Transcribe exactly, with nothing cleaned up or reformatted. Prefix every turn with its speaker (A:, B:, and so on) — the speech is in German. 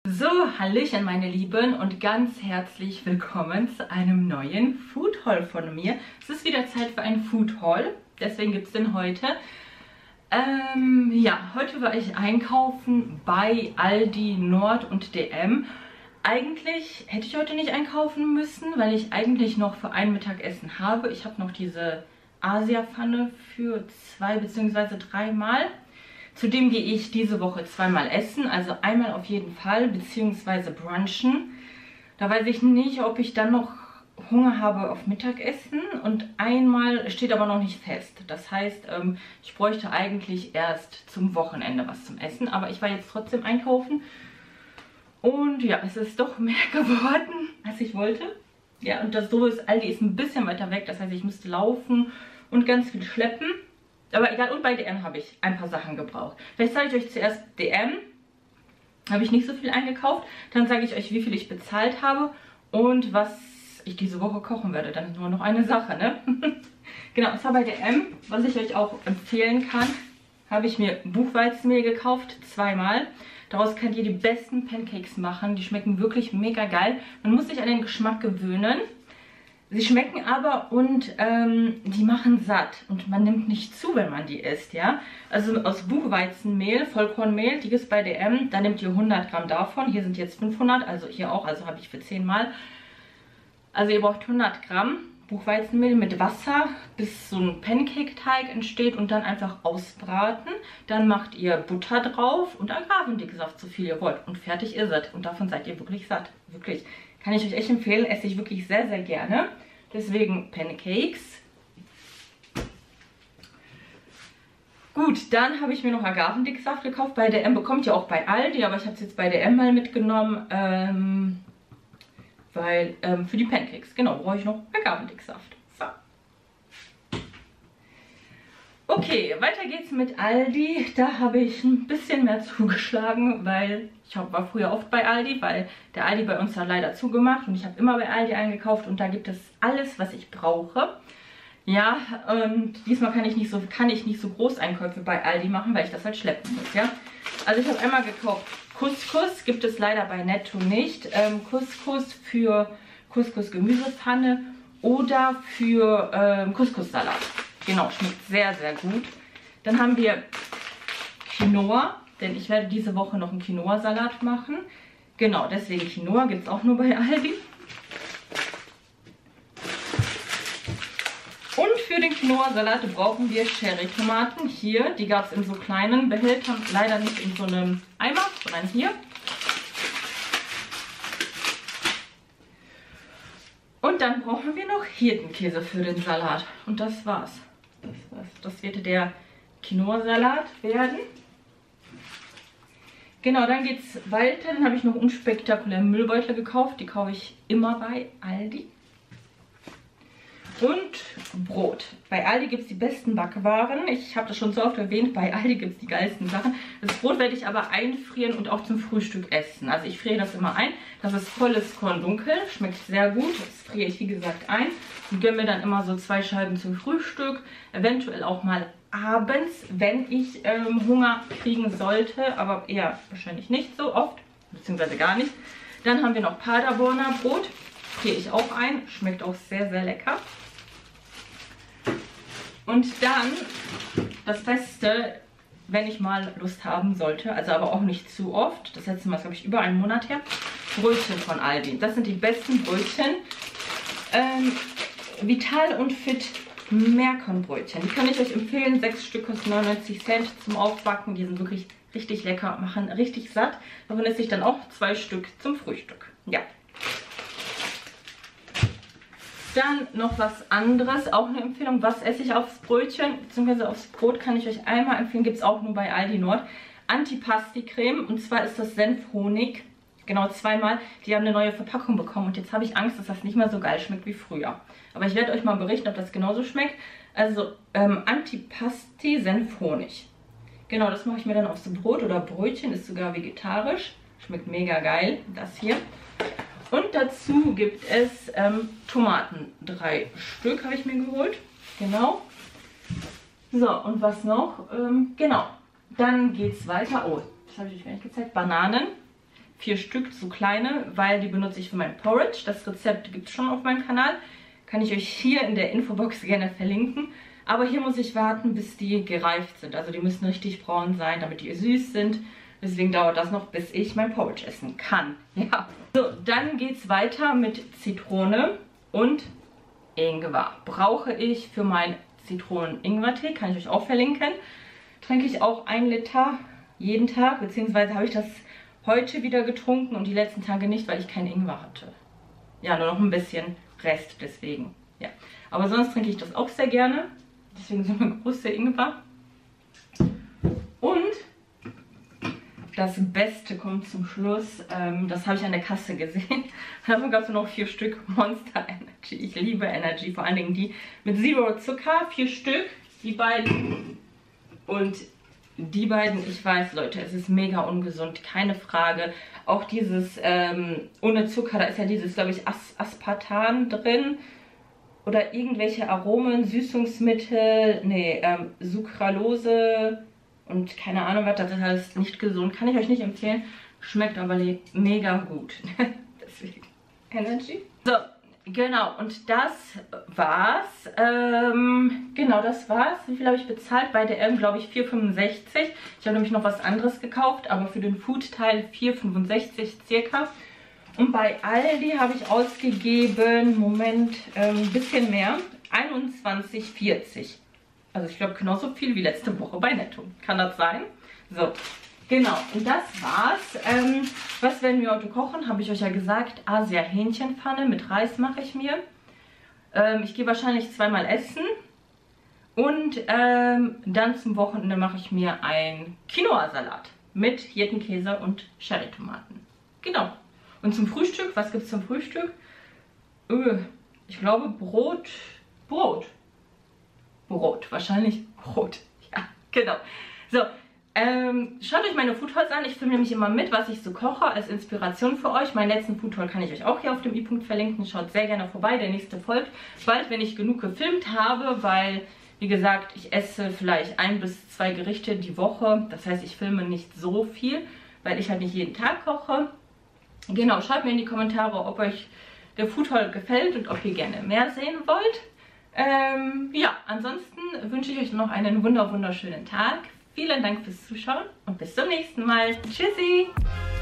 A: So, hallöchen meine Lieben und ganz herzlich willkommen zu einem neuen Food Haul von mir. Es ist wieder Zeit für ein Food Haul, deswegen gibt es den heute. Ähm, ja, heute war ich einkaufen bei Aldi Nord und D M. Eigentlich hätte ich heute nicht einkaufen müssen, weil ich eigentlich noch für ein Mittagessen habe. Ich habe noch diese Asia-Pfanne für zwei bzw. dreimal. Zudem gehe ich diese Woche zweimal essen, also einmal auf jeden Fall, beziehungsweise brunchen. Da weiß ich nicht, ob ich dann noch Hunger habe auf Mittagessen und einmal steht aber noch nicht fest. Das heißt, ich bräuchte eigentlich erst zum Wochenende was zum Essen, aber ich war jetzt trotzdem einkaufen. Und ja, es ist doch mehr geworden, als ich wollte. Ja, und das so ist, Aldi ist ein bisschen weiter weg, das heißt, ich müsste laufen und ganz viel schleppen. Aber egal, und bei D M habe ich ein paar Sachen gebraucht. Vielleicht zeige ich euch zuerst D M. Habe ich nicht so viel eingekauft. Dann sage ich euch, wie viel ich bezahlt habe und was ich diese Woche kochen werde. Dann nur noch eine Sache, ne? Genau, und zwar bei D M, was ich euch auch empfehlen kann, habe ich mir Buchweizenmehl gekauft, zweimal. Daraus könnt ihr die besten Pancakes machen. Die schmecken wirklich mega geil. Man muss sich an den Geschmack gewöhnen. Sie schmecken aber und ähm, die machen satt und man nimmt nicht zu, wenn man die isst, ja. Also aus Buchweizenmehl, Vollkornmehl, die ist bei D M, da nehmt ihr hundert Gramm davon. Hier sind jetzt fünfhundert, also hier auch, also habe ich für zehn Mal. Also ihr braucht hundert Gramm Buchweizenmehl mit Wasser, bis so ein Pancake-Teig entsteht und dann einfach ausbraten. Dann macht ihr Butter drauf und Agavendicksaft, so viel ihr wollt. Und fertig ist es. Und davon seid ihr wirklich satt. Wirklich. Kann ich euch echt empfehlen, esse ich wirklich sehr, sehr gerne. Deswegen Pancakes. Gut, dann habe ich mir noch Agavendicksaft gekauft. Bei D M bekommt ihr auch bei Aldi, aber ich habe es jetzt bei D M mal mitgenommen. Ähm, weil, ähm, für die Pancakes, genau, brauche ich noch Agavendicksaft. So. Okay, weiter geht's mit Aldi. Da habe ich ein bisschen mehr zugeschlagen, weil ich war früher oft bei Aldi, weil der Aldi bei uns hat leider zugemacht und ich habe immer bei Aldi eingekauft und da gibt es alles, was ich brauche. Ja, und diesmal kann ich nicht so, kann ich nicht so Großeinkäufe bei Aldi machen, weil ich das halt schleppen muss, ja. Also ich habe einmal gekauft Couscous, gibt es leider bei Netto nicht. Ähm, Couscous für Couscous-Gemüsepfanne oder für ähm, Couscous-Salat. Genau, schmeckt sehr, sehr gut. Dann haben wir Quinoa, denn ich werde diese Woche noch einen Quinoa-Salat machen. Genau, deswegen Quinoa gibt es auch nur bei Aldi. Und für den Quinoa-Salat brauchen wir Cherry-Tomaten. Hier, die gab es in so kleinen Behältern, leider nicht in so einem Eimer, sondern hier. Und dann brauchen wir noch Hirtenkäse für den Salat. Und das war's. Das, war's. Das wird der Quinoa-Salat werden. Genau, dann geht's weiter. Dann habe ich noch unspektakuläre Müllbeutel gekauft. Die kaufe ich immer bei Aldi. Und Brot. Bei Aldi gibt es die besten Backwaren. Ich habe das schon so oft erwähnt, bei Aldi gibt es die geilsten Sachen. Das Brot werde ich aber einfrieren und auch zum Frühstück essen. Also ich friere das immer ein. Das ist volles Korn dunkel, schmeckt sehr gut. Das friere ich wie gesagt ein und gönne mir dann immer so zwei Scheiben zum Frühstück. Eventuell auch mal abends, wenn ich ähm, Hunger kriegen sollte, aber eher wahrscheinlich nicht so oft, beziehungsweise gar nicht. Dann haben wir noch Paderborner Brot. Friere ich auch ein, schmeckt auch sehr, sehr lecker. Und dann das Beste, wenn ich mal Lust haben sollte, also aber auch nicht zu oft. Das letzte Mal ist, glaube ich, über einen Monat her. Brötchen von Aldi. Das sind die besten Brötchen. Ähm, Vital und Fit Meerkornbrötchen. Die kann ich euch empfehlen. Sechs Stück kosten neunundneunzig Cent zum Aufbacken. Die sind wirklich richtig lecker, machen richtig satt. Davon esse ich dann auch zwei Stück zum Frühstück. Ja. Dann noch was anderes, auch eine Empfehlung, was esse ich aufs Brötchen, beziehungsweise aufs Brot kann ich euch einmal empfehlen, gibt es auch nur bei Aldi Nord. Antipasti-Creme, und zwar ist das Senfhonig, genau zweimal. Die haben eine neue Verpackung bekommen und jetzt habe ich Angst, dass das nicht mehr so geil schmeckt wie früher. Aber ich werde euch mal berichten, ob das genauso schmeckt. Also ähm, Antipasti Senfhonig. Genau, das mache ich mir dann aufs Brot oder Brötchen, ist sogar vegetarisch. Schmeckt mega geil, das hier. Und dazu gibt es ähm, Tomaten. Drei Stück habe ich mir geholt. Genau. So, und was noch? Ähm, genau. Dann geht es weiter. Oh, das habe ich euch gar nicht gezeigt. Bananen. vier Stück, so kleine, weil die benutze ich für mein Porridge. Das Rezept gibt es schon auf meinem Kanal. Kann ich euch hier in der Infobox gerne verlinken. Aber hier muss ich warten, bis die gereift sind. Also die müssen richtig braun sein, damit die süß sind. Deswegen dauert das noch, bis ich mein Porridge essen kann. Ja. So, dann geht es weiter mit Zitrone und Ingwer. Brauche ich für meinen Zitronen-Ingwer-Tee, kann ich euch auch verlinken. Trinke ich auch ein Liter jeden Tag, beziehungsweise habe ich das heute wieder getrunken und die letzten Tage nicht, weil ich keinen Ingwer hatte. Ja, nur noch ein bisschen Rest, deswegen. Ja. Aber sonst trinke ich das auch sehr gerne. Deswegen so eine große Ingwer. Und das Beste kommt zum Schluss. Ähm, das habe ich an der Kasse gesehen. Davon gab es noch vier Stück Monster Energy. Ich liebe Energy, vor allen Dingen die mit Zero Zucker. Vier Stück, die beiden. Und die beiden, ich weiß, Leute, es ist mega ungesund, keine Frage. Auch dieses ähm, ohne Zucker, da ist ja dieses, glaube ich, As Aspartan drin. Oder irgendwelche Aromen, Süßungsmittel, nee, ähm, Sucralose und keine Ahnung was, das ist alles nicht gesund. Kann ich euch nicht empfehlen, schmeckt aber mega gut. Deswegen Energy. So, genau, und das war's. Ähm, genau, das war's. Wie viel habe ich bezahlt? Bei D M, glaube ich, vier fünfundsechzig. Ich habe nämlich noch was anderes gekauft, aber für den Food-Teil vier fünfundsechzig circa. Und bei Aldi habe ich ausgegeben, Moment, ein ähm, bisschen mehr, einundzwanzig vierzig. Also ich glaube genauso viel wie letzte Woche bei Netto. Kann das sein? So, genau. Und das war's. Ähm, was werden wir heute kochen? Habe ich euch ja gesagt. Asia-Hähnchenpfanne mit Reis mache ich mir. Ähm, ich gehe wahrscheinlich zweimal essen. Und ähm, dann zum Wochenende mache ich mir einen Quinoa-Salat mit Hirtenkäse und Cherrytomaten. Genau. Und zum Frühstück, was gibt es zum Frühstück? Öh, ich glaube Brot, Brot. Brot, wahrscheinlich Brot. Ja, genau. So, ähm, schaut euch meine Foodhauls an. Ich filme nämlich immer mit, was ich so koche, als Inspiration für euch. Meinen letzten Foodhaul kann ich euch auch hier auf dem i-Punkt verlinken. Schaut sehr gerne vorbei, der nächste folgt bald, wenn ich genug gefilmt habe, weil, wie gesagt, ich esse vielleicht ein bis zwei Gerichte die Woche. Das heißt, ich filme nicht so viel, weil ich halt nicht jeden Tag koche. Genau, schreibt mir in die Kommentare, ob euch der Foodhaul gefällt und ob ihr gerne mehr sehen wollt. Ähm, ja, ansonsten wünsche ich euch noch einen wunder wunderschönen Tag. Vielen Dank fürs Zuschauen und bis zum nächsten Mal. Tschüssi!